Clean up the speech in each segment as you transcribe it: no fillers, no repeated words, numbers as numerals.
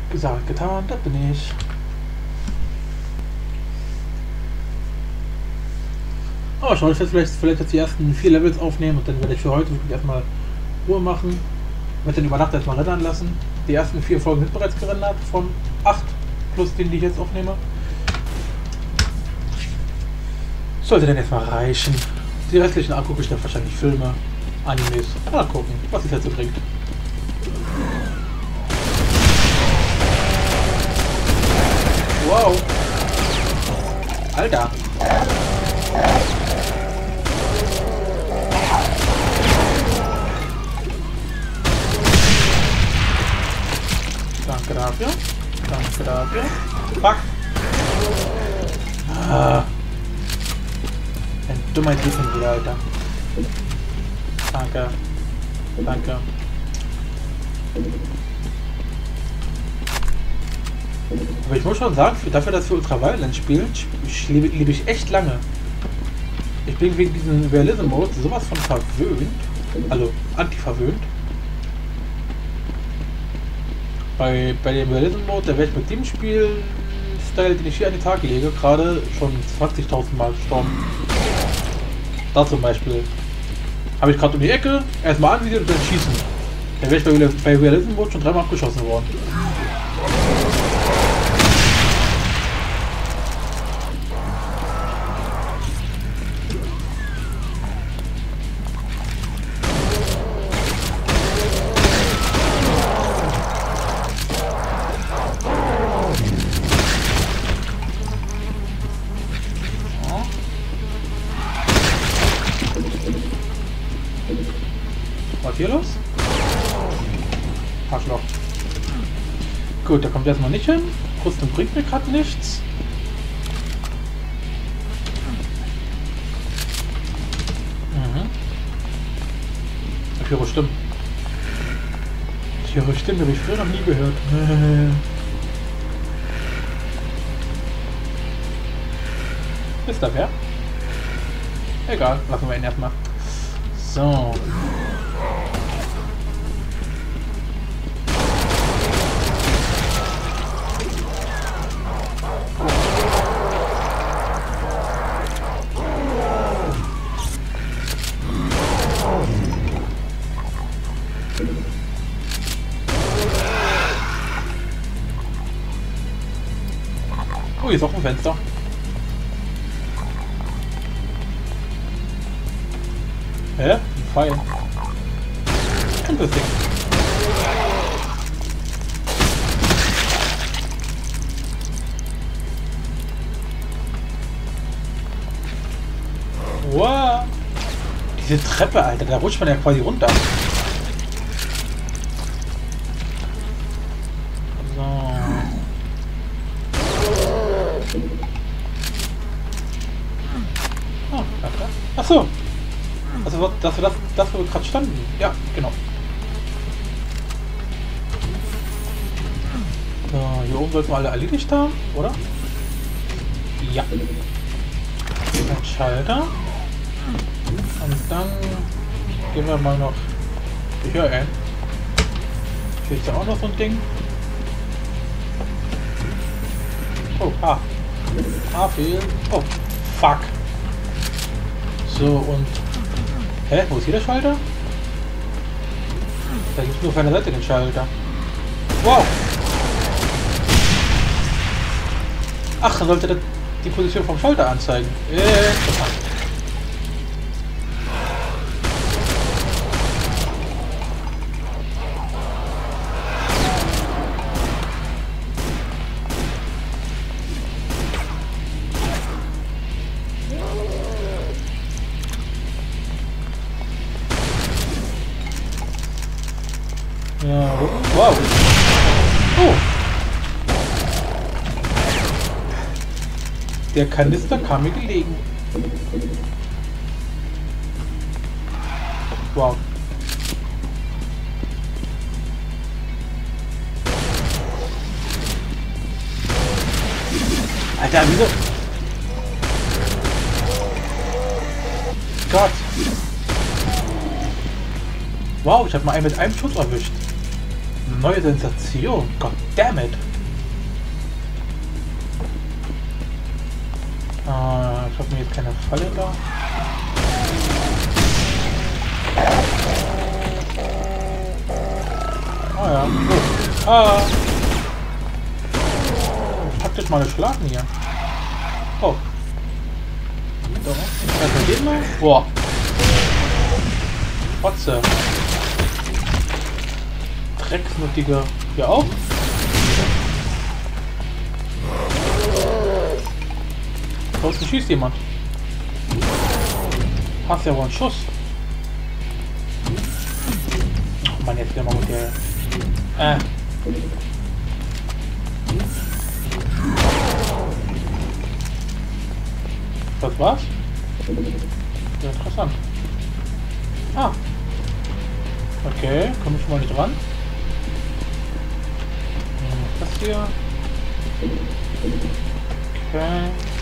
Gesagt, getan, das bin ich. Aber schau, ich werde vielleicht jetzt die ersten 4 Levels aufnehmen und dann werde ich für heute wirklich erstmal Ruhe machen. Werde dann über Nacht erstmal rendern lassen. Die ersten 4 Folgen sind bereits gerendert, von 8 plus den, die ich jetzt aufnehme. Sollte dann erstmal reichen. Die restlichen angucke ich dann wahrscheinlich Filme, Animes. Mal gucken, was es jetzt so bringt. Wow. Alter. Danke dafür. Danke dafür. Fuck. Ah. Ein dummer Gegner wieder, Alter. Danke. Danke. Aber ich muss schon sagen, dafür, dass wir Ultraviolence spielen, liebe ich echt lange. Ich bin wegen diesem Realism-Mode sowas von verwöhnt. Also anti-verwöhnt. Bei dem Realism-Mode, da wäre ich mit dem Spiel-Style, den ich hier an den Tag lege, gerade schon 20.000 Mal gestorben. Da zum Beispiel. Habe ich gerade um die Ecke, erstmal anvisiert und dann schießen. Da wäre ich bei Realism-Mode schon 3-mal abgeschossen worden. Was hier los? Arschloch. Gut, da kommt erstmal nicht hin. Rüstung bringt mir gerade nichts. Ich höre Stimmen. Ich höre Stimmen, habe ich früher noch nie gehört. Ist da wer? Egal, lassen wir ihn erstmal. So. Oh, hier ist auch ein Fenster. Hä? Ein Pfeil. Interesting. Wow. Diese Treppe, Alter, da rutscht man ja quasi runter. So. Oh, danke. Achso. Also, dass wir gerade standen. Ja, genau. So, hier oben sollten wir alle erledigt haben, oder? Ja. Ein Schalter. Und dann gehen wir mal noch hier ein. Hier ist ja auch noch so ein Ding. Oh, fehlt. Oh, fuck. So, und... Hä? Wo ist hier der Schalter? Da gibt es nur auf einer Seite den Schalter. Wow! Ach, dann sollte das die Position vom Schalter anzeigen. Interessant. Ja, wow. Oh. Der Kanister kam mir gelegen. Wow. Alter, wieso? Gott. Wow, ich habe mal einen mit einem Schuss erwischt. Neue Sensation. Goddammit. Ich habe mir jetzt keine Falle da. Ah ja. Oh. Ah. Praktisch mal geschlagen hier. Oh. So. Also den mal. Boah. Fotze. Drecksnuttiger. Hier auch. Da unten schießt jemand. Hast ja wohl einen Schuss. Oh Mann, jetzt wieder mal mit der. Das war's? Ja, interessant. Ah. Okay, komme ich mal nicht ran. Das hier. Okay.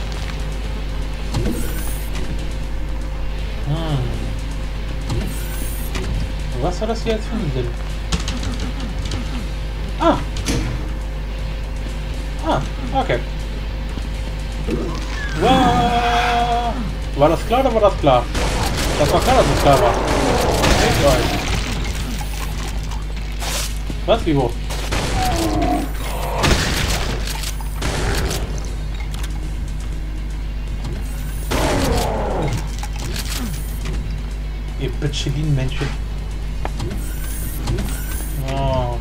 Was soll das hier jetzt für einen Sinn? Ah! Ah, okay. Wow. War das klar oder war das klar? Das war klar, dass es klar war. Was? Wie wo? Ihr Bitchelin-Menschen. Oh.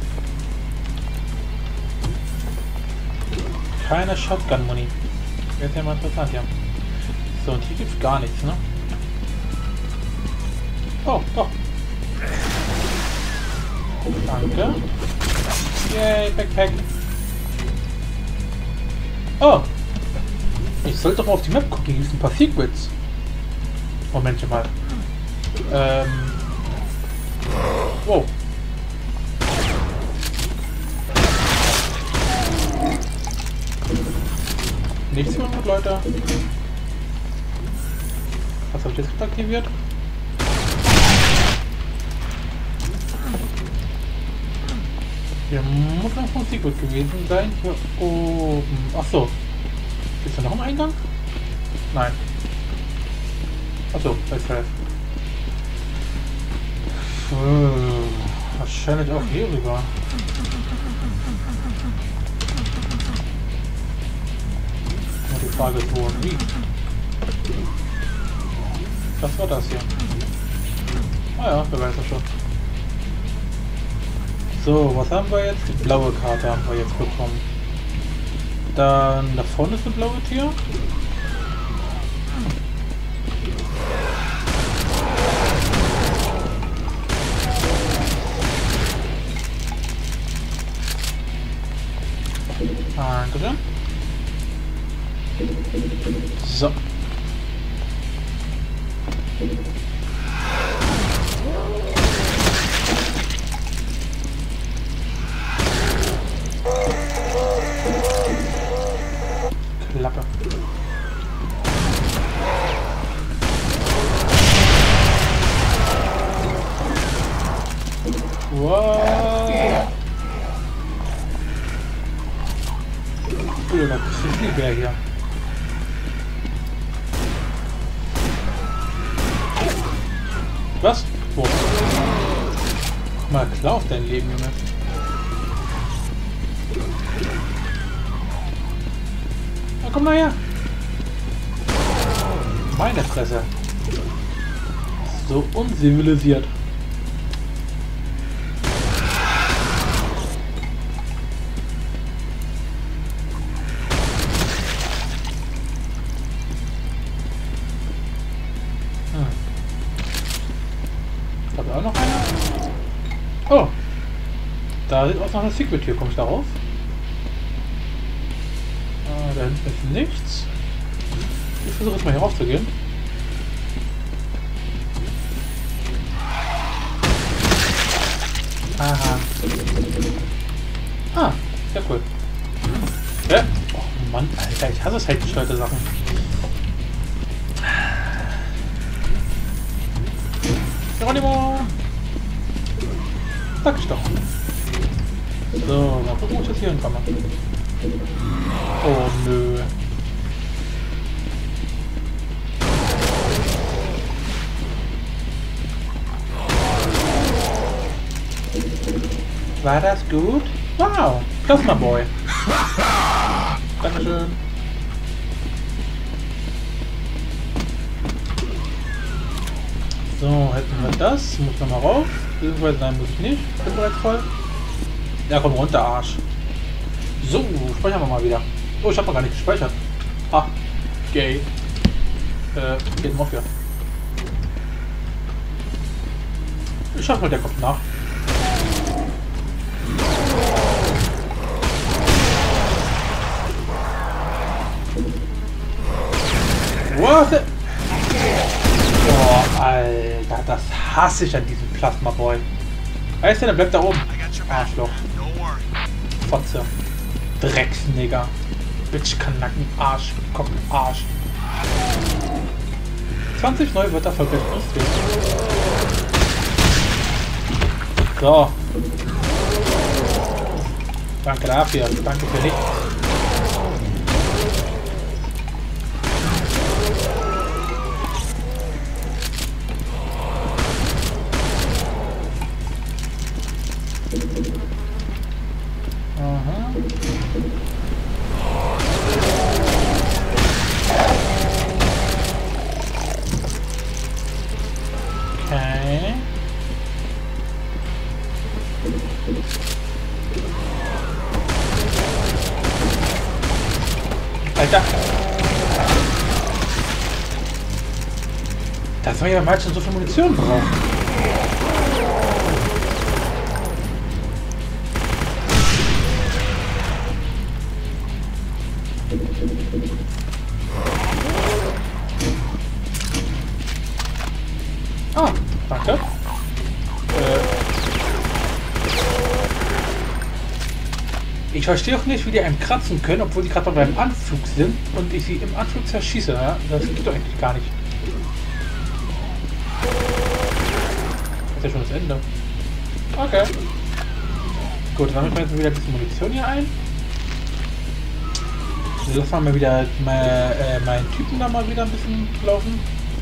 Keine Shotgun-Muni. Wäre ja mal interessant, ja. So, und hier gibt's gar nichts, ne? Oh, doch. Danke. Yay, Backpack. Oh! Ich sollte doch mal auf die Map gucken, hier gibt es ein paar Secrets. Moment mal. Wow. Nichts mehr gut, Leute. Was habe ich jetzt aktiviert? Hier muss noch ein Secret gewesen sein. Hier oben. Achso. Ist da noch ein Eingang? Nein. Achso, bei Self. Wahrscheinlich auch hier rüber. Und die Frage ist, wo und wie. Das war das hier. Ah ja, wer weiß das schon. So, was haben wir jetzt? Die blaue Karte haben wir jetzt bekommen. Dann da vorne ist eine blaue Tür. Dankeschön. So. Klappe. Wow. Oh, da ist viel Bär hier. Was? Wo? Guck mal, klar auf dein Leben, Junge. Na, komm mal her. Meine Fresse. So unzivilisiert. Auch noch einer? Oh! Da ist auch noch eine Secret-Tür. Komme ich da rauf? Da hinten ist nichts. Ich versuche jetzt mal hier rauf zu gehen. Aha. Ah, sehr cool. Ja. Oh Mann, Alter, ich hasse es halt gesteuerte Sachen. Geronimo! Sag ich doch. Mal gucken, wo ich jetzt hier hinkomme. Oh nö. War das gut? Wow, Plasma Boy. Dankeschön. So, hätten wir das. Muss nochmal rauf. Beziehungsweise nein, muss ich nicht. Bin bereits voll. Ja, komm runter, Arsch. So, speichern wir mal wieder. Oh, ich habe noch gar nicht gespeichert. Ah, gay. Geht noch hier. Ich schaff mal, der kommt nach. What? Oh, Alter, das hasse ich an diesem Plasma Boy. Weißt du, der bleibt da oben. Arschloch. Fotze. Drecksnigger. Bitchkanacken. Arsch. Kopf. Arsch. 20 neue Wörter erfolgreich benutzt. So. Danke dafür. Danke für nichts. Okay. Alter. Dass man ja mal schon so viel Munition braucht. Ah, danke. Ich verstehe auch nicht, wie die einen kratzen können, obwohl die gerade beim Anflug sind und ich sie im Anflug zerschieße. Ja? Das geht doch eigentlich gar nicht. Das ist ja schon das Ende. Okay. Gut, dann sammeln wir jetzt wieder ein bisschen Munition hier ein. Lassen wir mal wieder meinen Typen da mal wieder ein bisschen laufen.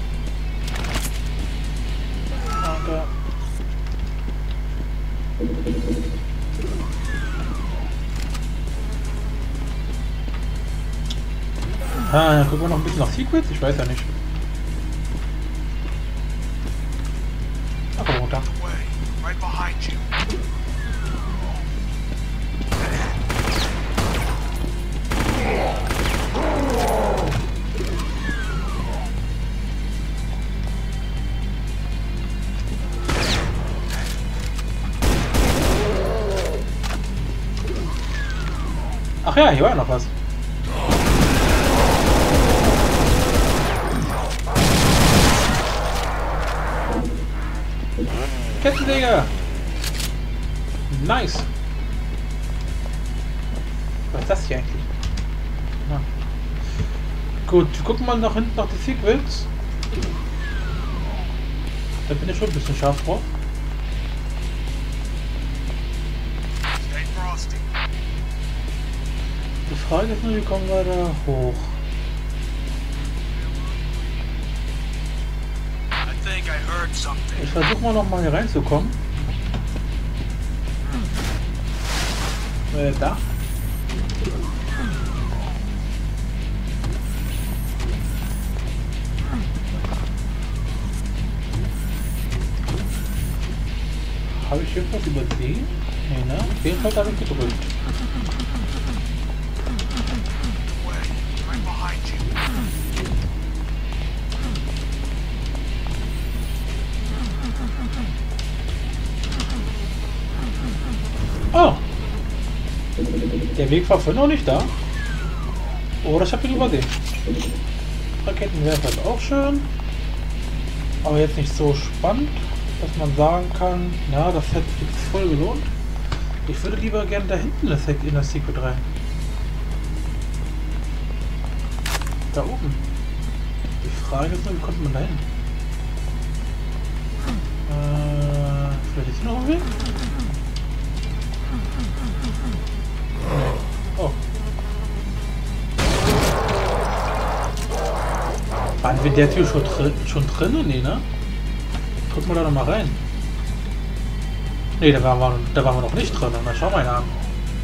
Danke. Ah, dann gucken wir noch ein bisschen nach Secrets, ich weiß ja nicht. Ach, komm runter. Ach ja, hier war ja noch was. Kettenleger! Nice! Was ist das hier eigentlich? Ah. Gut, wir gucken mal nach hinten nach die Secrets. Da bin ich schon ein bisschen scharf drauf. Die Frage ist nur, wie kommen wir da hoch? Ich versuche mal noch mal hier reinzukommen. Da. Habe ich irgendwas übersehen? Nee, ne? Auf jeden Fall habe ich gedrückt. Oh! Der Weg war vorhin noch nicht da. Oder ich habe ihn übersehen. Raketenwerfer ist auch schön. Aber jetzt nicht so spannend, dass man sagen kann, na, das hätte sich voll gelohnt. Ich würde lieber gerne da hinten in das Secret rein. Da oben. Die Frage ist nur, wie kommt man da hin? Vielleicht ist hier noch ein Weg? Wenn der Tür schon drin? Nee, ne? Guck mal da noch mal rein. Nee, da waren wir noch nicht drin. Na, schau mal an.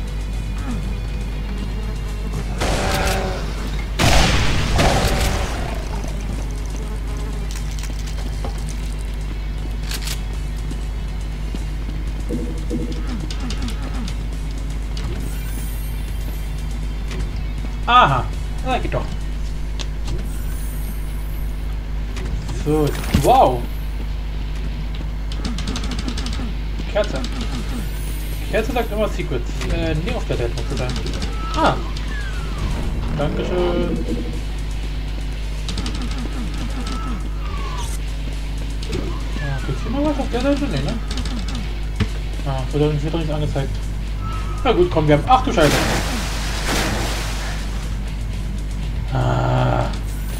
Aha, na geht doch. So, wow. Kerze. Kerze sagt immer Secrets. Nie auf der Dead muss sein. Ah. Dankeschön. Ja, gibt's hier noch was auf der Seite? Nee, ne? Ah, wird doch nicht angezeigt. Na gut, komm, wir haben... Ach du Scheiße. Ah.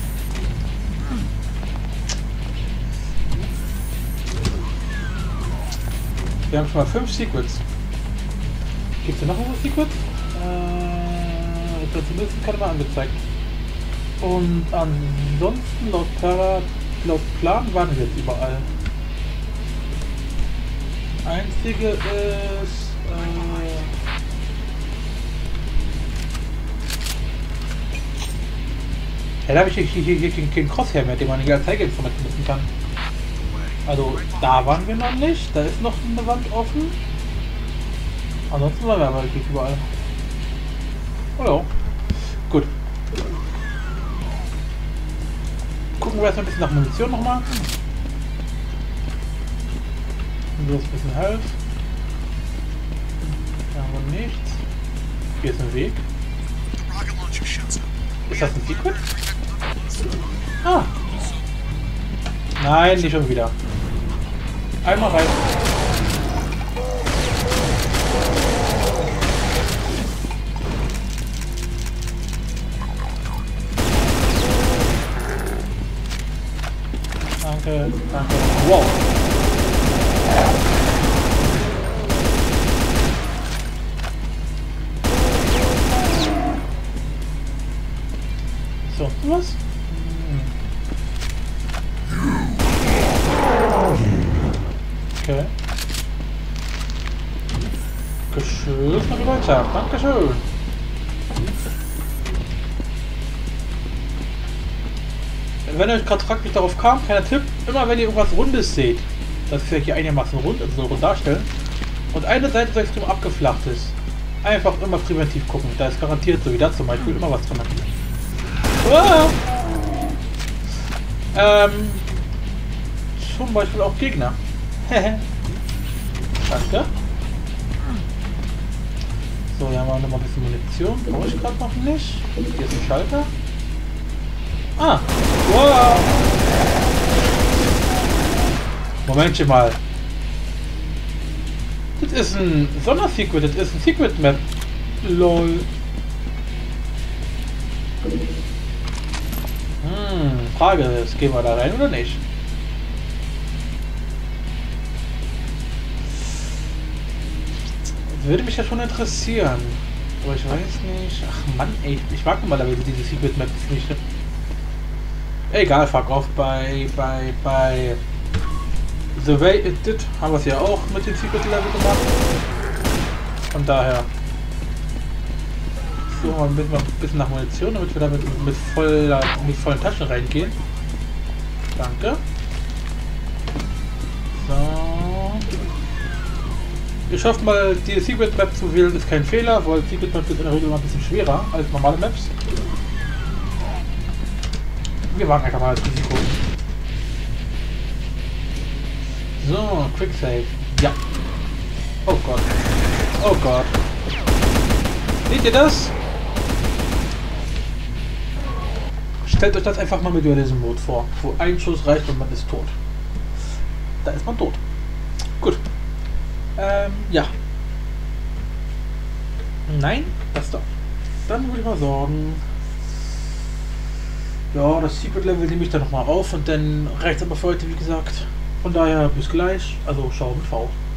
Wir haben schon mal 5 Secrets. Gibt es hier noch was Secrets? Zumindest keine mal angezeigt. Und ansonsten laut Plan waren wir jetzt überall. Einzige ist ja, da habe ich hier den Crosshair mehr, den man hier als Zeigeinstrument benutzen kann. Also da waren wir noch nicht, da ist noch eine Wand offen. Ansonsten waren wir aber wirklich überall. Oh ja. Gut. Gucken wir erstmal ein bisschen nach Munition nochmal. Hier ist ein bisschen Health. Da haben wir nichts. Hier ist ein Weg. Ist das ein Secret? Ah! Nein, nicht schon wieder. Einmal rein. Danke, danke. Wow. So, was? Okay. Geschützt und weiter. Dankeschön. Wenn ihr euch gerade fragt, wie ich darauf kam, kleiner Tipp, immer wenn ihr irgendwas Rundes seht, das ist ja hier einigermaßen rund, also so rund darstellen, und eine Seite so extrem abgeflacht ist, einfach immer präventiv gucken. Da ist garantiert, so wie da zum Beispiel, immer was drin. Zum Beispiel auch Gegner. Danke. So, hier haben wir noch mal ein bisschen Munition. Brauche ich gerade noch nicht. Hier ist ein Schalter. Ah! Wow! Momentchen mal. Das ist ein Sondersecret, das ist ein Secret Map. LOL. Frage ist, gehen wir da rein oder nicht? Würde mich ja schon interessieren. Aber ich weiß nicht. Ach Mann, ey, ich mag normalerweise diese Secret Maps nicht. Egal, fuck off. Bei The Way It Did haben wir es ja auch mit dem Secret Level gemacht. Von daher. So, mal ein bisschen nach Munition, damit wir damit mit vollen Taschen reingehen. Danke. So. Ich hoffe mal, die Secret Map zu wählen ist kein Fehler, weil Secret Map ist in der Regel mal ein bisschen schwerer als normale Maps. Wir wagen einfach mal das Risiko. So, Quick Save. Ja. Oh Gott. Oh Gott. Seht ihr das? Stellt euch das einfach mal mit Dualism Mode vor, wo ein Schuss reicht und man ist tot. Da ist man tot. Gut. Ja. Nein, das doch. Dann würde ich mal sagen. Ja, das Secret Level nehme ich dann nochmal auf und dann reicht es aber für heute, wie gesagt. Von daher bis gleich. Also schau mit V.